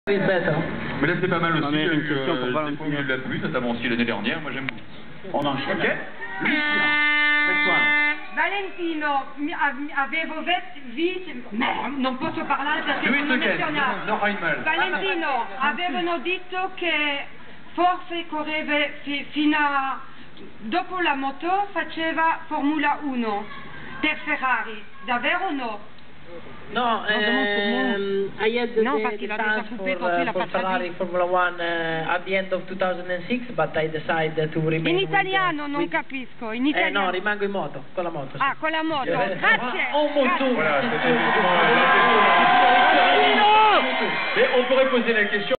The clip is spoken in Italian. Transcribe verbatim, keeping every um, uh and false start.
Mais là c'est pas mal aussi, Non, mais euh, une question pour que Valentin. c'est pas au milieu de la pluie, ça t'a aussi l'année dernière, moi j'aime beaucoup. On enchaîne. Ok. Next one. Valentino, mi- av- avevo vet- visto, no, non posso parlare perché Do it sono again. menzionato. No, Einmal. Valentino, avevano detto che forse correva fi- fino a dopo la moto faceva Formula uno per Ferrari, davvero o no? No, um, I had the, No, the, parce the qu'il a chance déjà for, coupé quand uh, il a for pas Ferrari traduit. Formula One uh, at the end of two thousand six, but I decided to remain In italiano with, uh, non with... capisco, in Eh italiano. no, rimango in moto, con la moto. Sì. Ah, con la moto, Eh, grazie. Oh, molto. Voilà, c'était effectivement la question. Mais on pourrait poser la question.